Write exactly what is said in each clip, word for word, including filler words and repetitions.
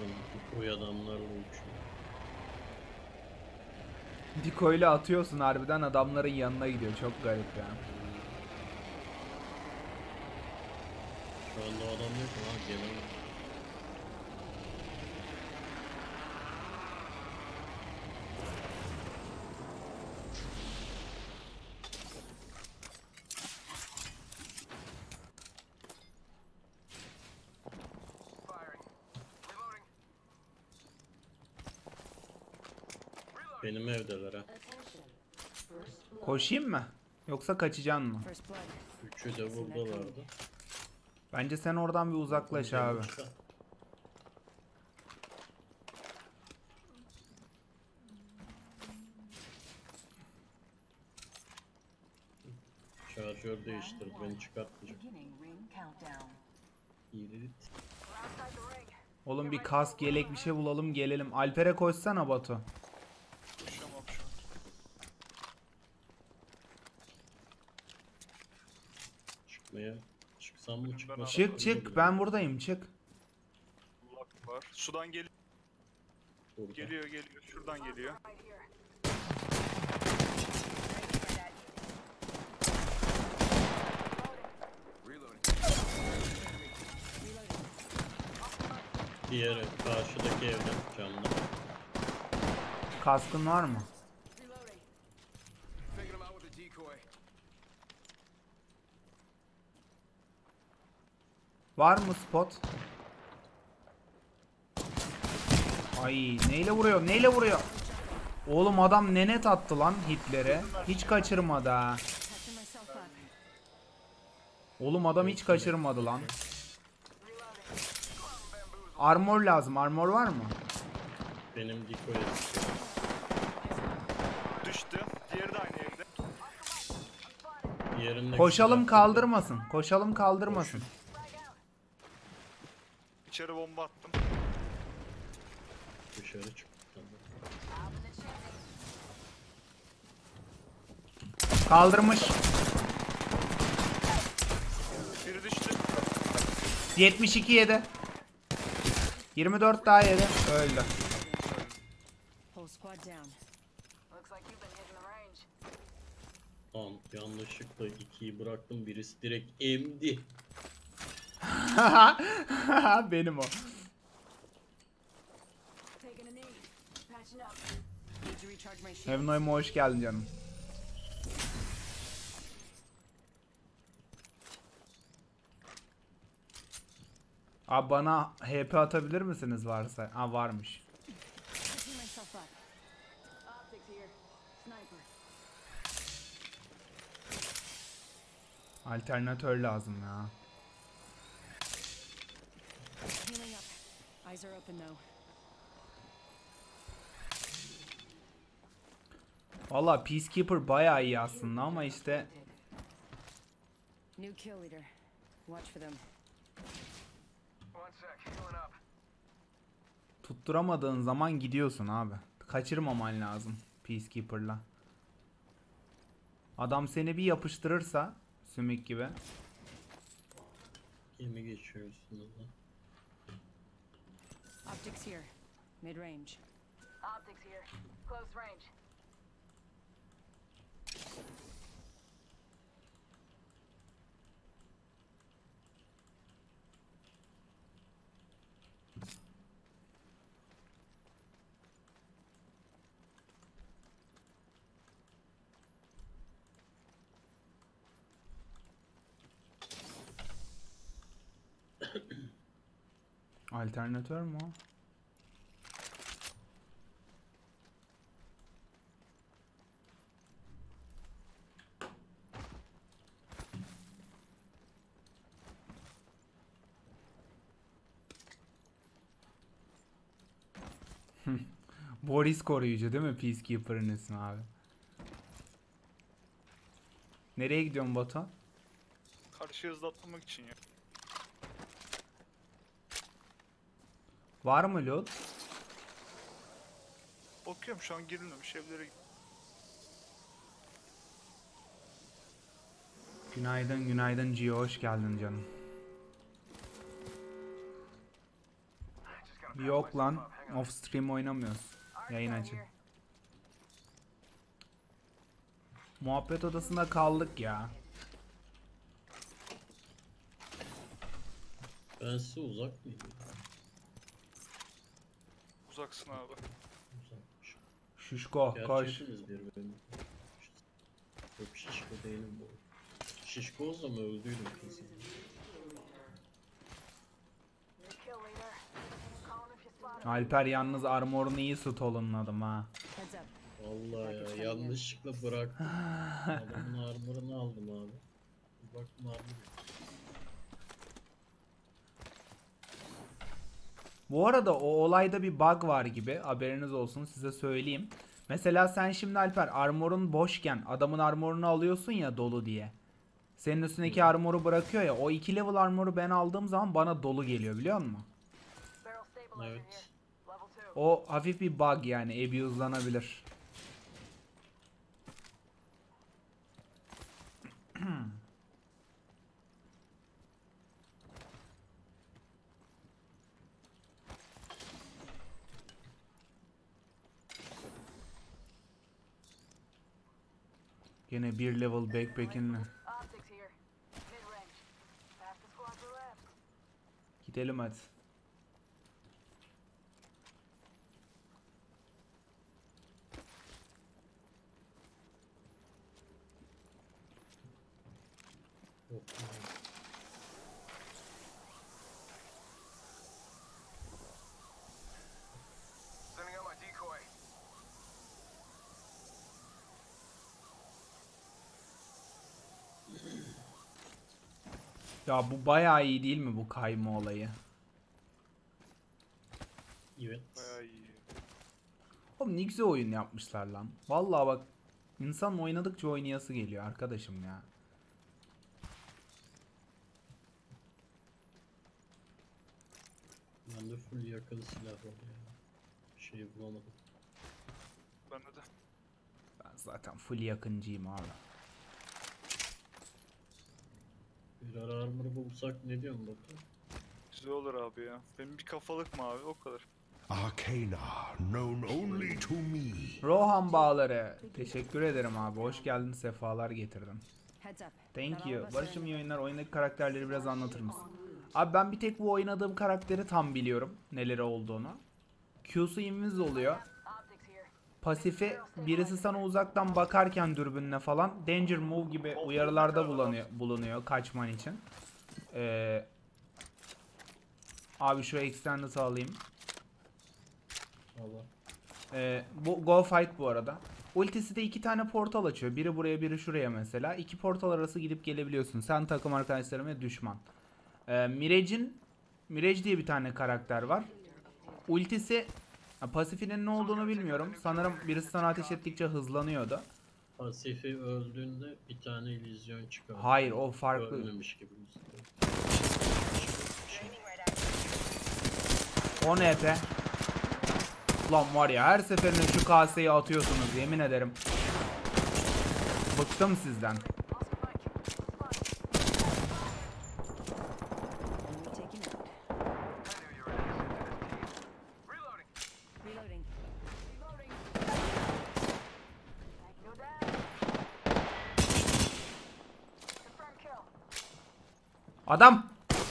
Bu adamlarla uçuyor. Dikoyla atıyorsun harbiden adamların yanına gidiyor. Çok garip ya. Şu anda o adam yok ama gelen. Benim evdeler ha. Koşayım mı? Yoksa kaçacaksın mı? Üçü de buradalardı. Bence sen oradan bir uzaklaş abi. Şarjör değiştir, beni çıkartmayacak. Oğlum bir kask, yelek bir şey bulalım gelelim. Alper'e koşsana Batu. Koşamam şu an. Çıkmaya çıksam mı çıkmasam Çık mı çık bilmiyorum. ben buradayım çık. Lock var. Sudan gel Burada. geliyor geliyor. Şuradan geliyor. Diğeri karşıdaki evde camda. Kaskın var mı? Var mı spot? Ay neyle vuruyor neyle vuruyor? Oğlum adam nenet attı lan hitlere. Hiç kaçırmadı ha. Oğlum adam hiç kaçırmadı lan. Armor lazım. Armor var mı? Benim dikoya Düştü. Diğeri de aynı evde. Diğerinde Koşalım kaldırmasın. Koşalım kaldırmasın. İçeri bomba attım. dışarı çıktı. Kaldırmış. Biri düştü. yetmiş iki yedi. yirmi dört daha yedi. Öldü. Tamam, yanlışlıkla ikiyi bıraktım, birisi direkt emdi. Benim o. Evnoy'ma hoş geldin canım. Abi bana H P atabilir misiniz varsa? Ha varmış. Alternatör lazım ya. Valla Peacekeeper bayağı iyi aslında ama işte New kill leader. Watch for them. tutturamadığın zaman gidiyorsun abi. Kaçırmaman lazım Peacekeeper'la. Adam seni bir yapıştırırsa sümük gibi. Gemi geçiyor üstünde. Optics here. Mid range. Optics here. Close range. Alternatör mü o? Boris koruyucu değil mi Peacekeeper'ın ismi abi? Nereye gidiyorsun Batu? Karşıya hızlatmak için ya. Var mı loot? Bakıyorum şu an girilmemiş evlere. Günaydın günaydın Gio, hoş geldin canım. Yok lan. Off stream oynamıyoruz. Yayın açın. Muhabbet odasında kaldık ya. Ben size uzak mıydım? Uzaksın abi. Uzakmış. Şuşko Gerçi koş. hepimiz birbirini. Yok şişko değilim bu. Şişko olsam öldüydüm kesin. New kill leader. Call him if you spot him. Alper yalnız armorunu iyi stolunladım ha. Heads up. Vallahi ya yanlışlıkla bıraktım. Adamın armorunu aldım abi. Bir baktım armor yok. Bu arada o olayda bir bug var gibi, haberiniz olsun, size söyleyeyim. Mesela sen şimdi Alper armorun boşken adamın armorunu alıyorsun ya dolu diye. Senin üstündeki armoru bırakıyor ya, o iki level armoru ben aldığım zaman bana dolu geliyor biliyor musun? Barrel stabilizer Evet. here. Level two. O hafif bir bug yani, abuse'lanabilir. Yine bir level backpack'inle. Optics here. Mid range. Past the squad to left. Gidelim hadi. Yok. Sending out my decoy. Ya bu bayağı iyi değil mi bu kayma olayı? Evet. Bayağı iyi. Oğlum ne güzel oyun yapmışlar lan. Vallahi bak, insan oynadıkça oynayası geliyor arkadaşım ya. Bende full yakalı silah var ya. Bir şey bulamadım. Bende de. Ben zaten full yakıncıyım abi. Bir ara armor bulsak ne diyorsun Batu? Güzel olur abi ya. Benim bir kafalık mavi o kadar. Arcana, known only to me. Rohan bağları. Teşekkür ederim abi. Hoş geldin. Sefalar getirdin. Heads up. Thank Not all you. of us are Barış'ım in iyi oyunlar. Oyundaki karakterleri biraz anlatır mısın? Abi ben bir tek bu oynadığım karakteri tam biliyorum. Neleri olduğunu. Q'su invis oluyor. Optics here. Pasifi birisi sana uzaktan bakarken dürbünle falan danger move gibi uyarılarda bulunuyor, bulunuyor kaçman için. Ee, abi şu extended alayım. Allah. Ee, bu go fight bu arada. Ultisi de iki tane portal açıyor. Biri buraya biri şuraya mesela. İki portal arası gidip gelebiliyorsun. Sen takım arkadaşların ve düşman. Ee, Mirage'in Mirage diye bir tane karakter var. Ultisi ha, pasifinin ne olduğunu bilmiyorum. Sanırım birisi sana ateş ettikçe hızlanıyordu. Pasifi öldüğünde bir tane illüzyon çıkar. Hayır, o farklı. Ölmemiş gibi. on E P. Lan var ya, her seferinde şu kaseyi atıyorsunuz yemin ederim. Bıktım sizden. Also Mike. Enemy taken out. I knew you were interested in this team. Reloading. Reloading. Reloading. Go down. Confirm kill. Adam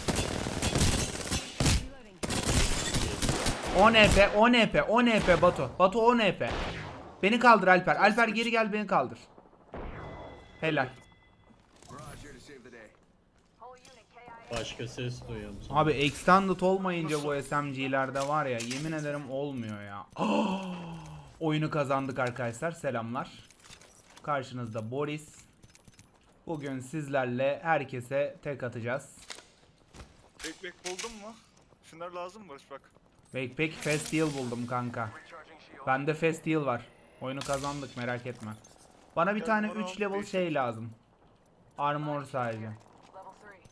Reloading. on E P, on E P, on E P Batu. Batu on E P. Beni kaldır Alper. Alper geri gel, beni kaldır. Helal. Mirage here to save the day. Whole unit K I A. Başka ses duyuyorum. Abi extended olmayınca bu S M G'lerde var ya, yemin ederim olmuyor ya. Oyunu kazandık arkadaşlar. Selamlar. Karşınızda Boris. Bugün sizlerle herkese tek atacağız. Backpack buldun mu? Şunlar lazım mı Barış bak. Backpack Fast Heal buldum kanka. Recharging shield. Bende Fast Heal var. Oyunu kazandık, merak etme. Bana bir Gel tane bana üç level bir- şey lazım. Armor sadece. Level three.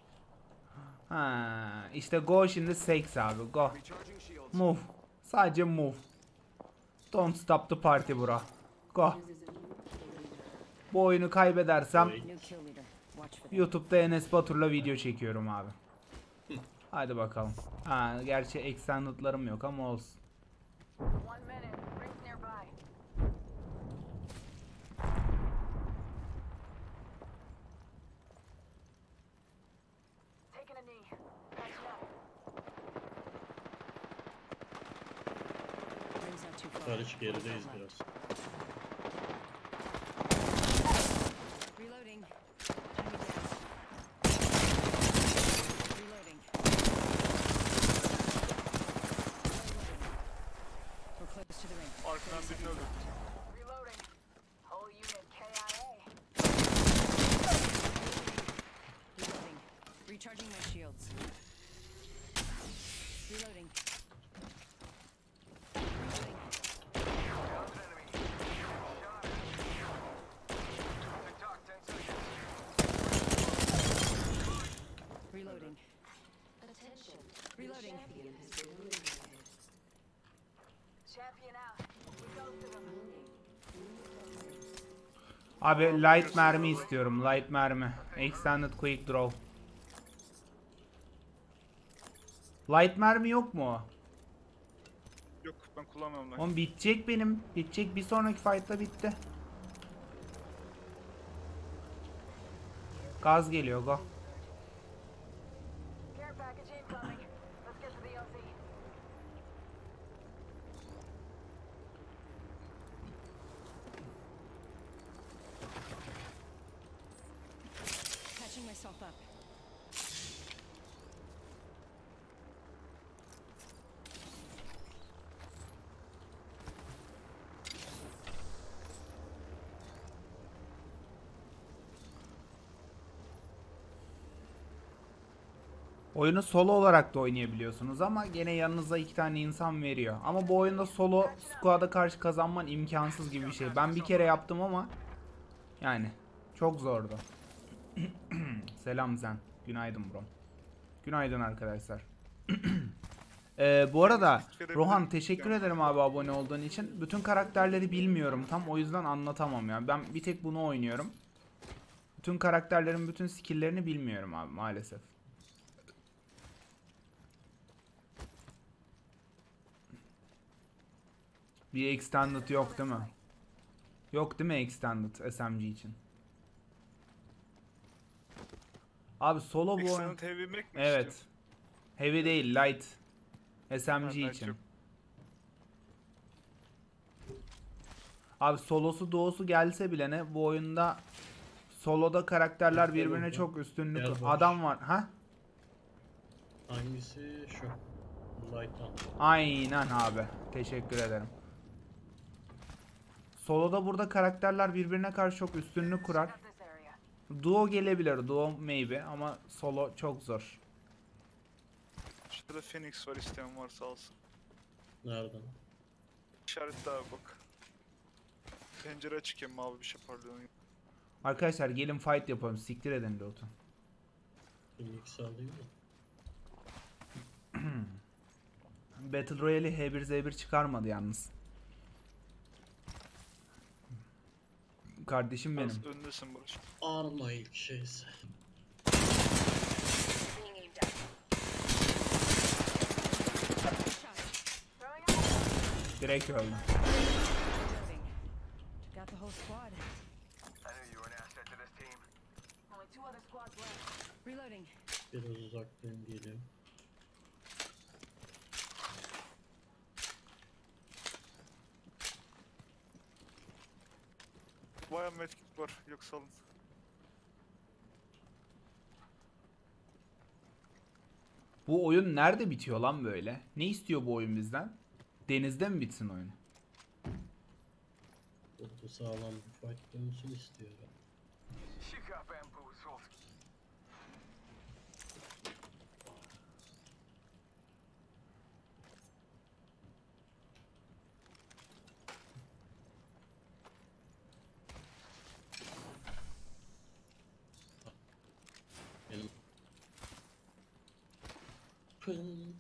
Ha, işte go şimdi seks abi, go. Recharging shields. Move. Sadece move. Don't stop the party bro. Go. Bu oyunu kaybedersem Oy. New kill leader. Watch for them. YouTube'da Enes Batur'la video çekiyorum abi. Hadi bakalım. Ha, gerçi extended'larım yok ama olsun. One minute. Rings nearby. Taking a knee. Patching up. Rings not too far. Karış gerideyiz biraz. Reloading. Enemy down. Reloading. We're close to the ring. Arkadan birini öldürdüm. Reloading. Whole unit K I A. Reloading. Recharging my shields. Reloading. Reloading. Down an enemy. Shot. Tick tock, ten seconds. Reloading. Reloading. Champion out. We ghosted them. Abi light mermi istiyorum. Light mermi. Extended quick draw. Light mermi yok mu? Yok ben kullanmıyorum lan. Oğlum bitecek benim. Bitecek, bir sonraki fight'ta bitti. Gaz geliyor, go. Care package incoming. Let's get to the L Z. Patching myself up. Oyunu solo olarak da oynayabiliyorsunuz ama gene yanınıza iki tane insan veriyor. Ama bu oyunda solo squad'a karşı kazanman imkansız gibi bir şey. Ben bir kere yaptım ama yani çok zordu. Selam Zen. Günaydın bro. Günaydın arkadaşlar. Ee, bu arada Rohan teşekkür ederim abi abone olduğun için. Bütün karakterleri bilmiyorum tam, o yüzden anlatamam ya. Ben bir tek bunu oynuyorum. Bütün karakterlerin bütün skill'lerini bilmiyorum abi maalesef. Bir extended yok değil mi? Yok değil mi extended S M G için? Abi solo bu oyun. Extended heavy Mac mi Evet. istiyorsun? Heavy değil, light. S M G Ha, light için. yok. Abi solosu doğusu gelse bile ne bu oyunda soloda karakterler Yok, birbirine yok. çok üstünlük. Gel boş. Adam var. Ha? Hangisi şu? Light on. Aynen abi. Teşekkür ederim. Soloda burada karakterler birbirine karşı çok üstünlük kurar. Up this area. Duo gelebilir. Duo maybe ama solo çok zor. Şurada Phoenix var, isteyen varsa alsın. Nereden? İşaretle abi bak. Pencere açık ya, mavi bir şey parlıyor. Arkadaşlar gelin fight yapalım. Siktir edin loot'u. Phoenix alayım mı? Battle Royale'i H bir Z bir çıkarmadı yalnız. Kardeşim benim. Az öndesin Barış. Arma ilk şeyse. Being aimed at. Throwing out. Direkt öldü. Reloading. Took out the whole squad. I knew you were an asset to this team. Only two other squads left. Reloading. Biraz uzaktayım, geliyorum. Bayağı medkit var, yok salın. Bu oyun nerede bitiyor lan böyle? Ne istiyor bu oyun bizden? Denizde mi bitsin oyun? Burada sağlam bir fight dönsün istiyor. ya. You got bamboozled. Benim Pınk.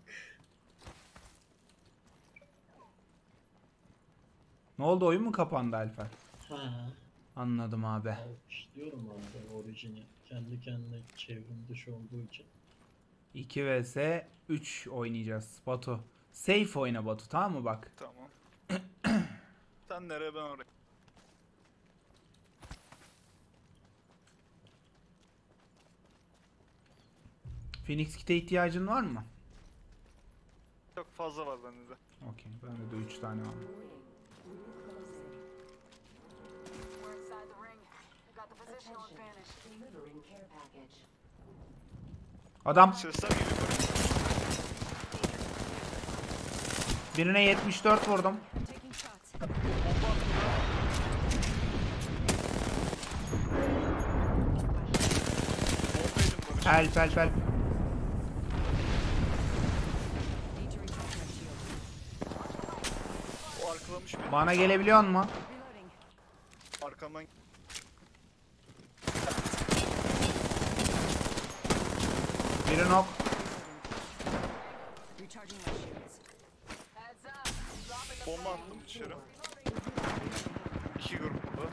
Ne oldu, oyun mu kapandı Alper? Ha. Anladım abi. Alkış diyorum abi, orijini kendi kendine çevrim dışı olduğu için. iki vs üç oynayacağız Batu. Safe oyna Batu, tamam mı bak? Tamam. Sen nereye, ben oraya. Phoenix kit'e ihtiyacın var mı? Çok fazla var bende de. Okey, bende de üç tane var. We're inside the ring. We got the positional advantage. Adam Sesler geliyor böyle. birine yetmiş dört vurdum. Taking shots. Bomba attılar. Bombaydım Barış. Help help help. Need to recharge my shield. O arkalamış beni. Bana gelebiliyor mu? Reloading. Arkamdan Biri knock. Recharging my shields. Heads up. Dropping the bomba attım dışarı. İki grup burada.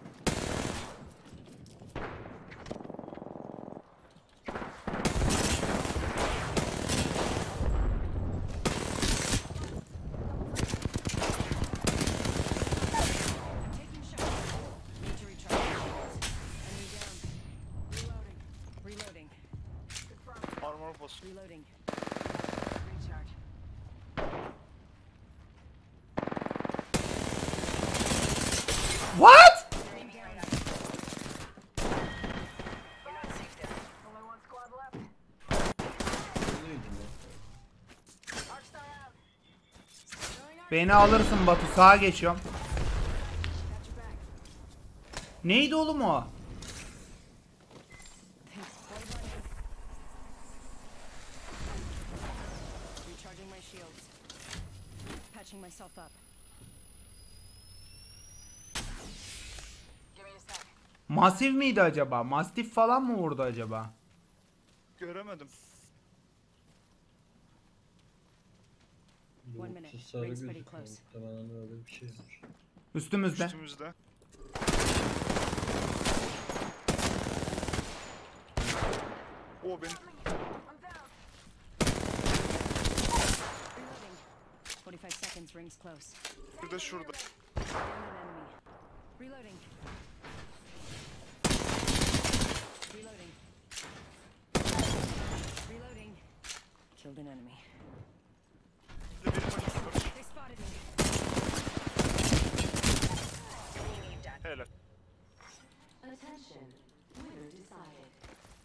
Taking shots. Need to recharge my shields. Enemy down. Reloading. Reloading. Armor boss. Reloading. recharge. What? Enemy down. We're not safe there. Only one squad left. Neydi lan? Arcstar out. Beni alırsın Batu, sağa geçiyorum. Got your back. Neydi oğlum o? Recharging my shields. Patching myself up. Give me a sec. Masif miydi acaba? Mastif falan mı vurdu acaba? Göremedim. One Bu minute. sarı Rings pretty gözüküyor. close. Muhtemelen öyle bir şeydir. Üstümüzde. Üstümüzde. O benim. I'm down. Reloading. forty-five seconds. Rings close. Bir de şurada. Down an enemy. Reloading. Reloading. Reloading. Killed an enemy. Bir de benim önümde Barış. They spotted me. Helal. Attention, winner decided.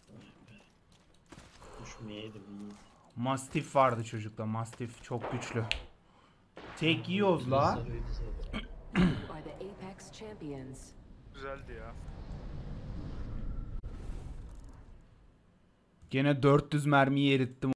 Düşmeyeydim iyi. Mastif vardı çocukta. Mastif çok güçlü. Tek yiyoruz la. Sarıydı zaten. You are the Apex champions. Güzeldi ya. Gene dört yüz mermiyi erittim.